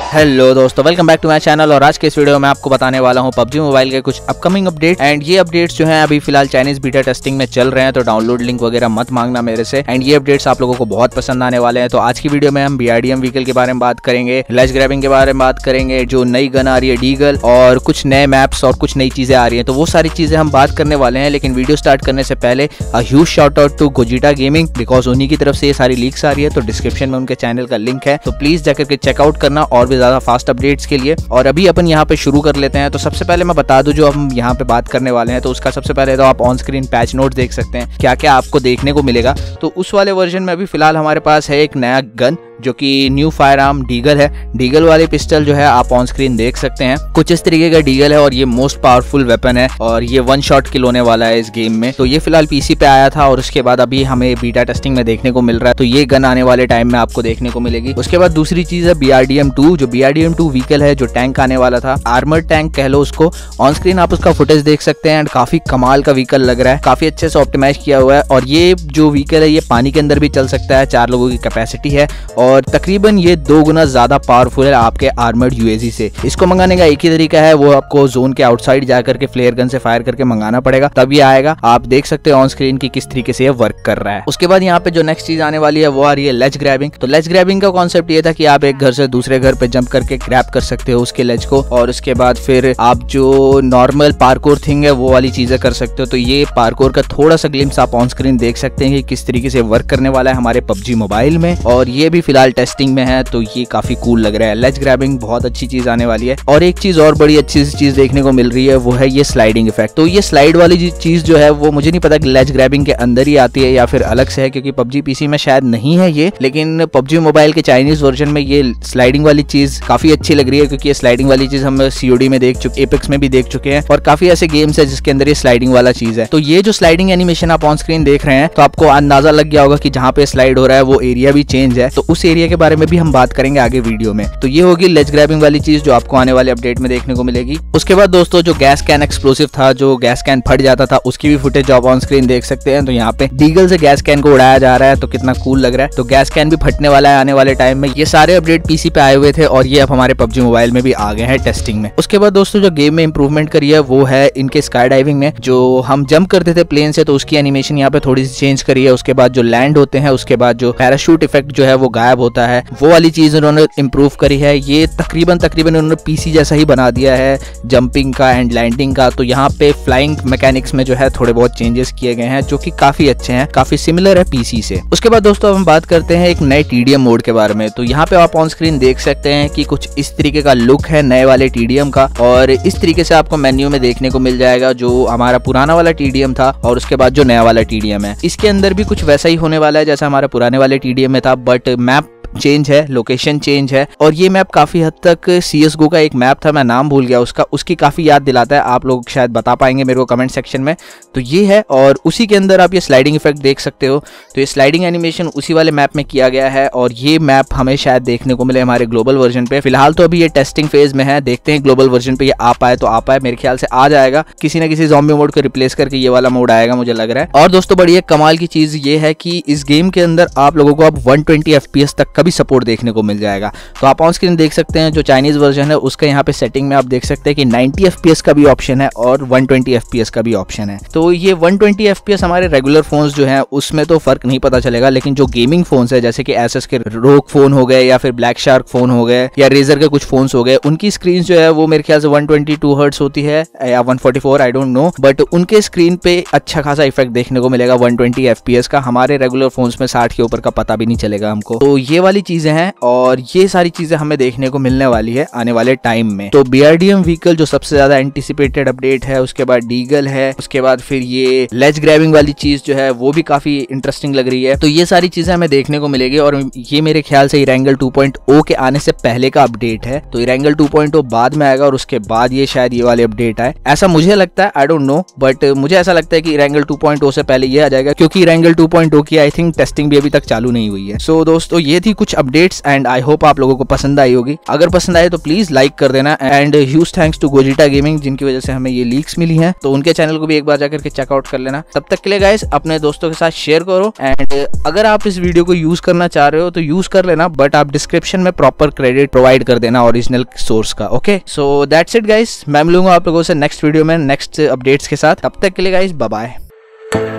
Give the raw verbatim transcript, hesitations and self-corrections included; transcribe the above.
Hello दोस्तों, welcome back to my channel. और आज के इस वीडियो में आपको बताने वाला हूं पबजी मोबाइल के कुछ अपकमिंग अपडेट। एंड ये अपडेट्स जो हैं अभी फिलहाल चाइनीज बीटा टेस्टिंग में चल रहे हैं, तो डाउनलोड लिंक वगैरह मत मांगना मेरे से। एंड ये अपडेट्स आप लोगों को बहुत पसंद आने वाले हैं। तो आज की वीडियो में हम बीआरडीएम व्हीकल के बारे में बात करेंगे, लेज ग्रैबिंग के बारे में बात करेंगे, जो नई गन आ रही है डीगल, और कुछ नए मैप्स और कुछ नई चीजें आ रही है। तो वो सारी चीजें हम बात करने वाले हैं। लेकिन वीडियो स्टार्ट करने से पहले a huge shout out to गोजिटा गेमिंग, बिकॉज उन्हीं की तरफ से ये सारी लीक्स आ रही है। तो डिस्क्रिप्शन में उनके चैनल का लिंक है, तो प्लीज जाकर के चेकआउट करना और भी ज्यादा फास्ट अपडेट के लिए। और अभी अपन यहाँ पे शुरू कर लेते हैं। तो सबसे पहले मैं बता दूं जो हम यहाँ पे बात करने वाले हैं, तो उसका सबसे पहले तो आप ऑन स्क्रीन पैच नोट देख सकते हैं, क्या क्या आपको देखने को मिलेगा। तो उस वाले वर्जन में अभी फिलहाल हमारे पास है एक नया गन जो कि न्यू फायर आर्म डीगल है। डीगल वाले पिस्टल जो है आप ऑन स्क्रीन देख सकते हैं, कुछ इस तरीके का डीगल है और ये मोस्ट पावरफुल वेपन है और ये वन शॉट किल होने वाला है इस गेम में। तो ये फिलहाल पीसी पे आया था और उसके बाद अभी हमें बीटा टेस्टिंग में देखने को मिल रहा है। तो ये गन आने वाले टाइम में आपको देखने को मिलेगी। उसके बाद दूसरी चीज है बीआरडीएम टू, जो बीआरडीएम टू व्हीकल है, जो टैंक आने वाला था, आर्मर टैंक कह लो उसको। ऑन स्क्रीन आप उसका फुटेज देख सकते हैं एंड काफी कमाल का व्हीकल लग रहा है, काफी अच्छे से ऑप्टिमाइज किया हुआ है। और ये जो व्हीकल है ये पानी के अंदर भी चल सकता है, चार लोगों की कैपेसिटी है और तकरीबन ये दो गुना ज्यादा पावरफुल है आपके आर्मर्ड यूएजी से। इसको मंगाने का एक ही तरीका है, वो आपको जोन के आउटसाइड जाकर के फ्लेयर गन से फायर करके मंगाना पड़ेगा, तब ये आएगा। आप देख सकते हो ऑन स्क्रीन की किस तरीके से ये वर्क कर रहा है। उसके बाद यहाँ पे जो नेक्स्ट चीज आने वाली है वो आ रही है लेज ग्रैबिंग। तो लेज ग्रैबिंग का कॉन्सेप्ट ये था कि आप एक घर से दूसरे घर पे जंप करके ग्रैब कर सकते हो उसके लेज को, और उसके बाद फिर आप जो नॉर्मल पार्कोर थिंग है वो वाली चीजें कर सकते हो। तो ये पार्कोर का थोड़ा सा ग्लिम्स आप ऑन स्क्रीन देख सकते हैं कि किस तरीके से वर्क करने वाला है हमारे पबजी मोबाइल में, और ये भी फिलहाल टेस्टिंग में है। तो ये काफी कूल लग रहा है। लेज ग्रैबिंग बहुत अच्छी चीज आने वाली है। और एक चीज और बड़ी अच्छी सी चीज देखने को मिल रही है, वो है ये स्लाइडिंग इफेक्ट। तो ये स्लाइड वाली चीज जो है वो मुझे नहीं पता कि लेज ग्रैबिंग के अंदर ही आती है या फिर अलग से है, क्योंकि पबजी पीसी में शायद नहीं है ये, लेकिन पबजी मोबाइल के चाइनीज वर्जन में ये स्लाइडिंग वाली चीज काफी अच्छी लग रही है, क्योंकि ये स्लाइडिंग वाली चीज हम सीओडी में देख चुके, एपेक्स में भी देख चुके हैं, और काफी ऐसे गेम्स है जिसके अंदर ये स्लाइडिंग वाला चीज है। तो ये जो स्लाइडिंग एनिमेशन आप ऑन स्क्रीन देख रहे हैं, तो आपको अंदाजा लग गया होगा कि जहां पे स्लाइड हो रहा है वो एरिया भी चेंज है। तो उस एरिया के बारे में भी हम बात करेंगे आगे वीडियो में। तो ये होगी लेज ग्रैबिंग वाली चीज जो आपको आने वाले अपडेट में देखने को मिलेगी। उसके बाद दोस्तों जो गैस कैन एक्सप्लोसिव था, जो गैस कैन फट जाता था, उसकी भी फुटेज आप ऑन स्क्रीन देख सकते हैं। तो यहाँ पे डीगल से गैस कैन को उड़ाया जा रहा है, तो कितना कूल लग रहा है। तो गैस कैन भी फटने वाला है आने वाले टाइम में। ये सारे अपडेट पीसी पे आए हुए थे और ये अब हमारे पबजी मोबाइल में भी आ गए हैं टेस्टिंग में। उसके बाद दोस्तों जो गेम में इंप्रूवमेंट करी है वो है इनके स्काई डाइविंग में। जो हम जंप करते थे प्लेन से, तो उसकी एनिमेशन यहाँ पे थोड़ी सी चेंज करी है। उसके बाद जो लैंड होते हैं, उसके बाद जो पैराशूट इफेक्ट जो है वो गायब होता है, वो वाली चीज उन्होंने इंप्रूव करी है। ये तकरीबन तकरीबन उन्होंने पीसी जैसा ही बना दिया है जंपिंग का एंड लैंडिंग का। तो यहाँ पे फ्लाइंग मैकेनिक्स में जो है थोड़े बहुत चेंजेस किए गए हैं, जो कि काफी अच्छे हैं, काफी सिमिलर है पीसी से। उसके बाद दोस्तों हम बात करते हैं एक नए टीडीएम मोड के बारे में। तो यहाँ पे आप ऑन स्क्रीन देख सकते हैं कि कुछ इस तरीके का लुक है नए वाले टीडीएम का, और इस तरीके से आपको मेन्यू में देखने को मिल जाएगा जो हमारा पुराना वाला टीडीएम था और उसके बाद जो नया वाला टीडीएम है। इसके अंदर भी कुछ वैसा ही होने वाला है जैसा हमारा पुराने वाले टीडीएम में था, बट मैप चेंज है, लोकेशन चेंज है। और ये मैप काफी हद तक सीएसगो का एक मैप था, मैं नाम भूल गया उसका, उसकी काफी याद दिलाता है। आप लोग शायद बता पाएंगे मेरे को कमेंट सेक्शन में। तो ये है, और उसी के अंदर आप ये स्लाइडिंग इफेक्ट देख सकते हो। तो ये स्लाइडिंग एनिमेशन उसी वाले मैप में किया गया है, और ये मैप हमें शायद देखने को मिले हमारे ग्लोबल वर्जन पे। फिलहाल तो अभी ये टेस्टिंग फेज में है, देखते हैं ग्लोबल वर्जन पे ये आ पाए तो आ पाए। मेरे ख्याल से आ जाएगा, किसी ना किसी ज़ॉम्बी मोड को रिप्लेस करके ये वाला मोड आएगा मुझे लग रहा है। और दोस्तों बड़ी एक कमाल की चीज ये है कि इस गेम के अंदर आप लोगों को अब वन ट्वेंटी एफपीएस तक का भी सपोर्ट देखने को मिल जाएगा। तो आप ऑन स्क्रीन देख सकते हैं जो चाइनीज वर्जन है उसका यहाँ पे सेटिंग में आप देख सकते हैं कि नाइंटी एफपीएस का भी ऑप्शन है और वन ट्वेंटी एफपीएस का भी ऑप्शन है। तो ये वन ट्वेंटी एफपीएस हमारे रेगुलर फोन्स जो हैं उसमें तो फर्क नहीं पता चलेगा, लेकिन जो गेमिंग फोन्स है जैसे कि एसएस के रोग फोन हो गए या फिर ब्लैक शार्क फोन हो गए या रेजर के कुछ फोन्स हो गए, उनकी स्क्रीन जो है वो मेरे ख्याल से वन ट्वेंटी टू हर्ट्ज होती है या one forty four, I don't know, but उनके स्क्रीन पे अच्छा खासा इफेक्ट देखने को मिलेगा वन ट्वेंटी एफपीएस का। हमारे रेगुलर फोन्स में साठ के ऊपर का पता भी नहीं चलेगा हमको। तो ये वाली चीजें हैं और ये सारी चीजें हमें देखने को मिलने वाली है आने वाले टाइम में। तो बीआरडीएम व्हीकल जो सबसे ज्यादा एंटिसिपेटेड अपडेट है, उसके बाद डीगल है, उसके बाद फिर ये लेज ग्रैबिंग वाली चीज जो है वो भी काफी इंटरेस्टिंग लग रही है। तो ये सारी चीजें हमें देखने को मिलेगी, और ये मेरे ख्याल से इरेंगल टू पॉइंट ओ के आने से पहले का अपडेट है। तो इरेंगल टू पॉइंट ओ बाद में आएगा और उसके बाद ये शायद ये वाले अपडेट आए, ऐसा मुझे लगता है, आई डोंट नो, बट मुझे ऐसा लगता है कि इरेंगल टू पॉइंट ओ से पहले ये आ जाएगा, क्योंकि इरेंगल टू पॉइंट ओ की आई थिंक टेस्टिंग भी अभी तक चालू नहीं हुई है। सो दोस्तों ये थी कुछ अपडेट्स एंड आई होप आप लोगों को पसंद आई होगी। अगर पसंद आए तो प्लीज लाइक कर देना एंड ह्यूज थैंक्स टू गोजिटा गेमिंग जिनकी वजह से हमें ये लीक्स मिली हैं, तो उनके चैनल को भी एक बार जाकर के चेकआउट कर लेना। तब तक के लिए गाइस अपने दोस्तों के साथ शेयर करो एंड अगर आप इस वीडियो को यूज करना चाह रहे हो तो यूज कर लेना, बट आप डिस्क्रिप्शन में प्रॉपर क्रेडिट प्रोवाइड कर देना ओरिजिनल सोर्स का। Okay, so that's it guys, मैं मिलूंगा आप लोगों से नेक्स्ट वीडियो में नेक्स्ट अपडेट्स के साथ। तब तक के लिए गाइस बाय बाय।